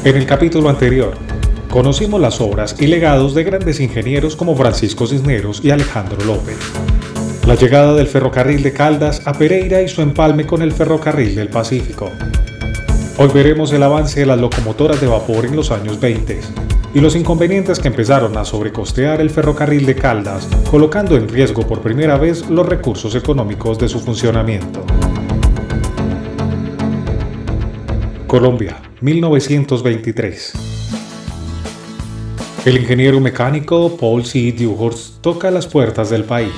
En el capítulo anterior, conocimos las obras y legados de grandes ingenieros como Francisco Cisneros y Alejandro López, la llegada del ferrocarril de Caldas a Pereira y su empalme con el ferrocarril del Pacífico. Hoy veremos el avance de las locomotoras de vapor en los años 20 y los inconvenientes que empezaron a sobrecostear el ferrocarril de Caldas, colocando en riesgo por primera vez los recursos económicos de su funcionamiento. Colombia, 1923. El ingeniero mecánico Paul C. Dewhurst toca las puertas del país.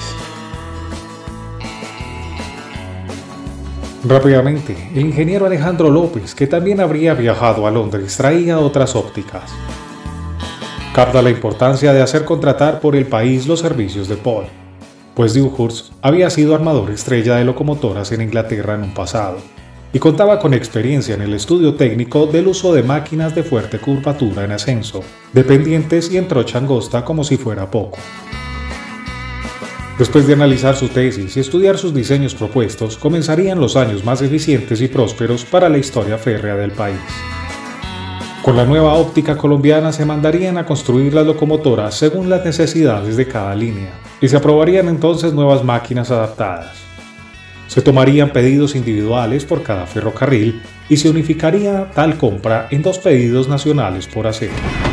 Rápidamente, el ingeniero Alejandro López, que también habría viajado a Londres, traía otras ópticas. Capta la importancia de hacer contratar por el país los servicios de Paul, pues Dewhurst había sido armador estrella de locomotoras en Inglaterra en un pasado, y contaba con experiencia en el estudio técnico del uso de máquinas de fuerte curvatura en ascenso, de pendientes y en trocha angosta como si fuera poco. Después de analizar su tesis y estudiar sus diseños propuestos, comenzarían los años más eficientes y prósperos para la historia férrea del país. Con la nueva óptica colombiana se mandarían a construir las locomotoras según las necesidades de cada línea, y se aprobarían entonces nuevas máquinas adaptadas. Se tomarían pedidos individuales por cada ferrocarril y se unificaría tal compra en 2 pedidos nacionales por hacer.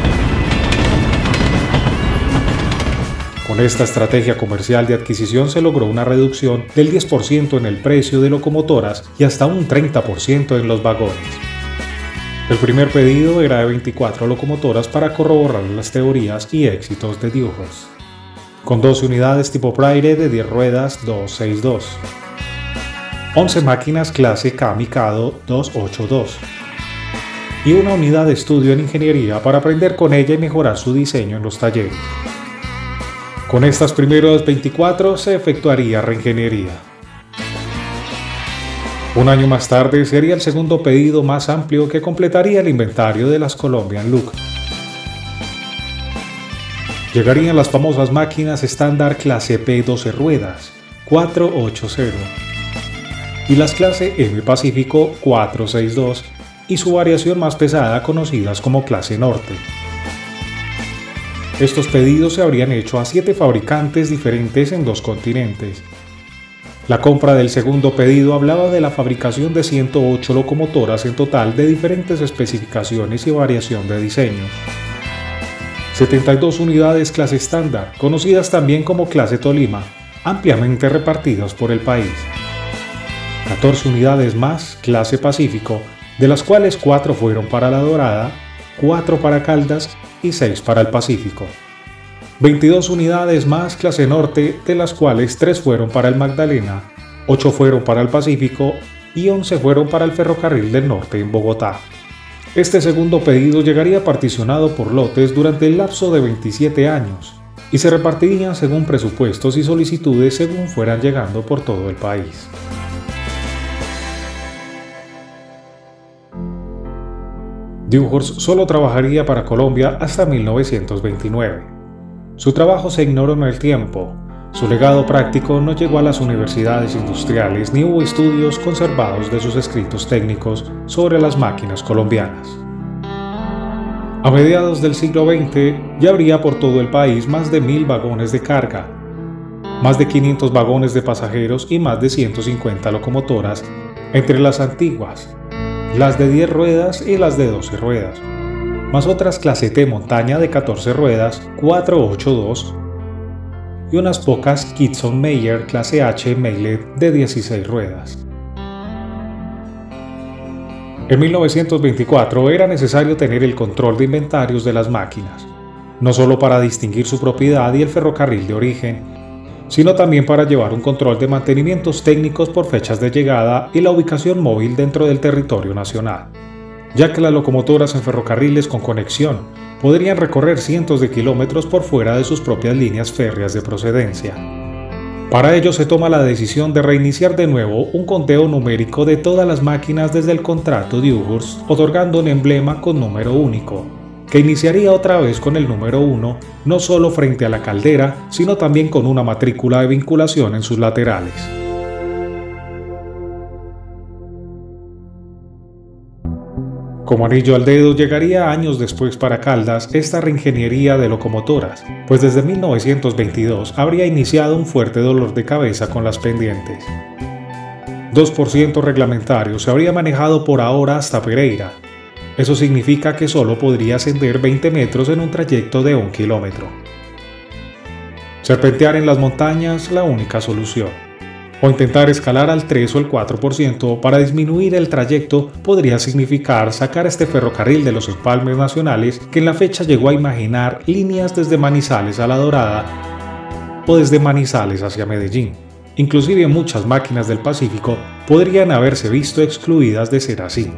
Con esta estrategia comercial de adquisición se logró una reducción del 10% en el precio de locomotoras y hasta un 30% en los vagones. El primer pedido era de 24 locomotoras para corroborar las teorías y éxitos de Dewhurst, con 12 unidades tipo Prairie de 10 ruedas 262. 11 máquinas clase K Mikado 282 y una unidad de estudio en ingeniería para aprender con ella y mejorar su diseño en los talleres. Con estas primeras 24 se efectuaría reingeniería. Un año más tarde sería el segundo pedido más amplio que completaría el inventario de las Colombian Look. Llegarían las famosas máquinas estándar clase P 12 ruedas 480 y las clase M Pacífico 462 y su variación más pesada conocidas como clase Norte. Estos pedidos se habrían hecho a 7 fabricantes diferentes en 2 continentes. La compra del segundo pedido hablaba de la fabricación de 108 locomotoras en total de diferentes especificaciones y variación de diseño. 72 unidades clase estándar, conocidas también como clase Tolima, ampliamente repartidas por el país. 14 unidades más clase Pacífico, de las cuales 4 fueron para La Dorada, 4 para Caldas y 6 para el Pacífico. 22 unidades más clase Norte, de las cuales 3 fueron para el Magdalena, 8 fueron para el Pacífico y 11 fueron para el Ferrocarril del Norte en Bogotá. Este segundo pedido llegaría particionado por lotes durante el lapso de 27 años y se repartirían según presupuestos y solicitudes según fueran llegando por todo el país. Dewhurst solo trabajaría para Colombia hasta 1929. Su trabajo se ignoró en el tiempo, su legado práctico no llegó a las universidades industriales ni hubo estudios conservados de sus escritos técnicos sobre las máquinas colombianas. A mediados del siglo XX ya habría por todo el país más de 1000 vagones de carga, más de 500 vagones de pasajeros y más de 150 locomotoras entre las antiguas, las de 10 ruedas y las de 12 ruedas, más otras clase T montaña de 14 ruedas 482 y unas pocas Kitson Meyer clase H Mailet de 16 ruedas. En 1924 era necesario tener el control de inventarios de las máquinas, no solo para distinguir su propiedad y el ferrocarril de origen, sino también para llevar un control de mantenimientos técnicos por fechas de llegada y la ubicación móvil dentro del territorio nacional, ya que las locomotoras en ferrocarriles con conexión podrían recorrer cientos de kilómetros por fuera de sus propias líneas férreas de procedencia. Para ello se toma la decisión de reiniciar de nuevo un conteo numérico de todas las máquinas desde el contrato Dewhurst, otorgando un emblema con número único, que iniciaría otra vez con el número 1, no solo frente a la caldera, sino también con una matrícula de vinculación en sus laterales. Como anillo al dedo llegaría años después para Caldas esta reingeniería de locomotoras, pues desde 1922 habría iniciado un fuerte dolor de cabeza con las pendientes. 2% reglamentario se habría manejado por ahora hasta Pereira. Eso significa que solo podría ascender 20 metros en un trayecto de 1 kilómetro. Serpentear en las montañas, la única solución. O intentar escalar al 3 o el 4% para disminuir el trayecto podría significar sacar este ferrocarril de los empalmes nacionales que en la fecha llegó a imaginar líneas desde Manizales a La Dorada o desde Manizales hacia Medellín. Inclusive muchas máquinas del Pacífico podrían haberse visto excluidas de ser así.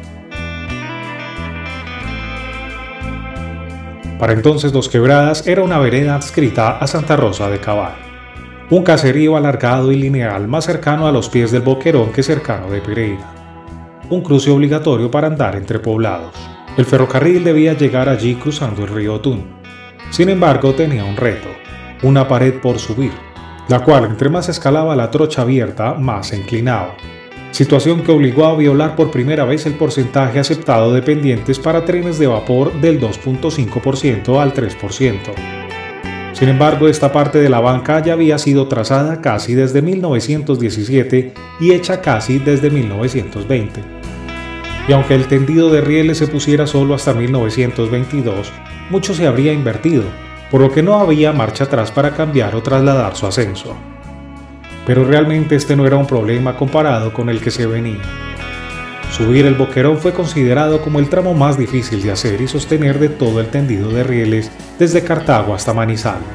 Para entonces Dos Quebradas era una vereda adscrita a Santa Rosa de Cabal, un caserío alargado y lineal más cercano a los pies del Boquerón que cercano de Pereira, un cruce obligatorio para andar entre poblados. El ferrocarril debía llegar allí cruzando el río Tun. Sin embargo, tenía un reto, una pared por subir, la cual entre más escalaba la trocha abierta, más se inclinaba, situación que obligó a violar por primera vez el porcentaje aceptado de pendientes para trenes de vapor del 2.5% al 3%. Sin embargo, esta parte de la banca ya había sido trazada casi desde 1917 y hecha casi desde 1920. Y aunque el tendido de rieles se pusiera solo hasta 1922, mucho se habría invertido, por lo que no había marcha atrás para cambiar o trasladar su ascenso. Pero realmente este no era un problema comparado con el que se venía. Subir el Boquerón fue considerado como el tramo más difícil de hacer y sostener de todo el tendido de rieles desde Cartago hasta Manizales.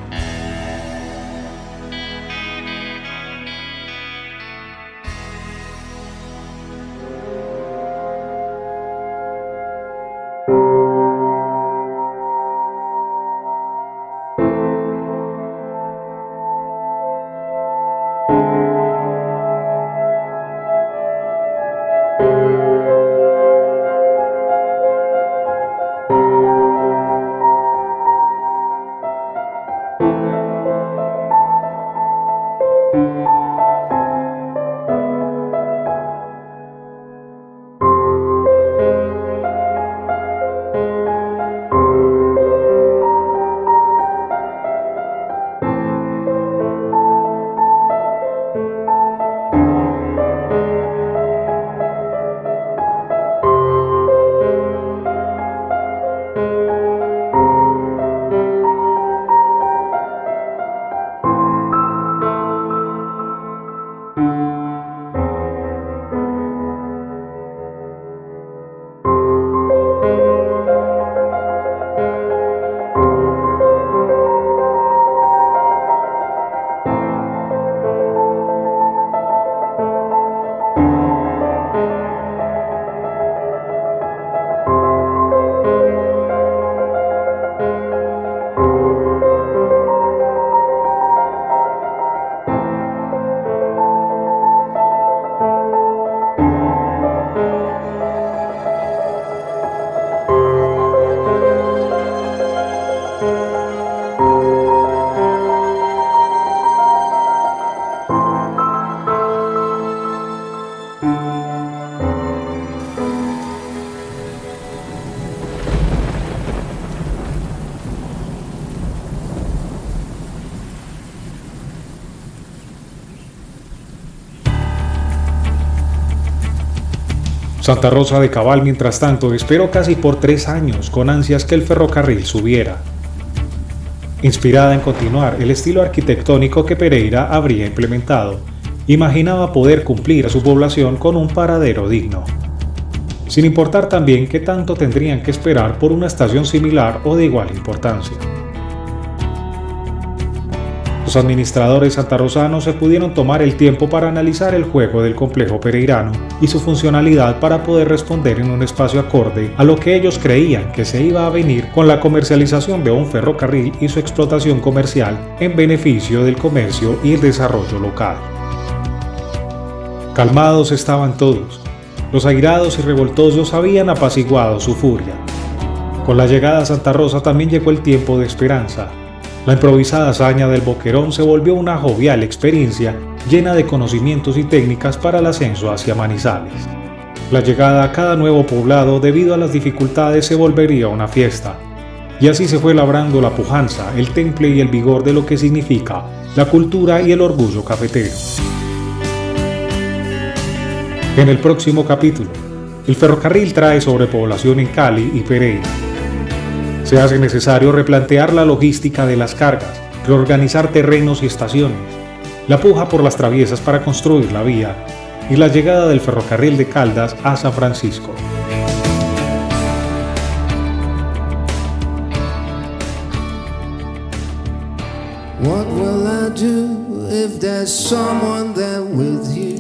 Santa Rosa de Cabal, mientras tanto, esperó casi por 3 años con ansias que el ferrocarril subiera. Inspirada en continuar el estilo arquitectónico que Pereira habría implementado, imaginaba poder cumplir a su población con un paradero digno, sin importar también qué tanto tendrían que esperar por una estación similar o de igual importancia. Los administradores santarrosanos se pudieron tomar el tiempo para analizar el juego del complejo pereirano y su funcionalidad para poder responder en un espacio acorde a lo que ellos creían que se iba a venir con la comercialización de un ferrocarril y su explotación comercial en beneficio del comercio y el desarrollo local. Calmados estaban todos. Los airados y revoltosos habían apaciguado su furia. Con la llegada a Santa Rosa también llegó el tiempo de esperanza. La improvisada hazaña del Boquerón se volvió una jovial experiencia llena de conocimientos y técnicas para el ascenso hacia Manizales. La llegada a cada nuevo poblado debido a las dificultades se volvería una fiesta. Y así se fue labrando la pujanza, el temple y el vigor de lo que significa la cultura y el orgullo cafetero. En el próximo capítulo, el ferrocarril trae sobrepoblación en Cali y Pereira. Se hace necesario replantear la logística de las cargas, reorganizar terrenos y estaciones, la puja por las traviesas para construir la vía y la llegada del ferrocarril de Caldas a San Francisco. What will I do if there's someone there with you?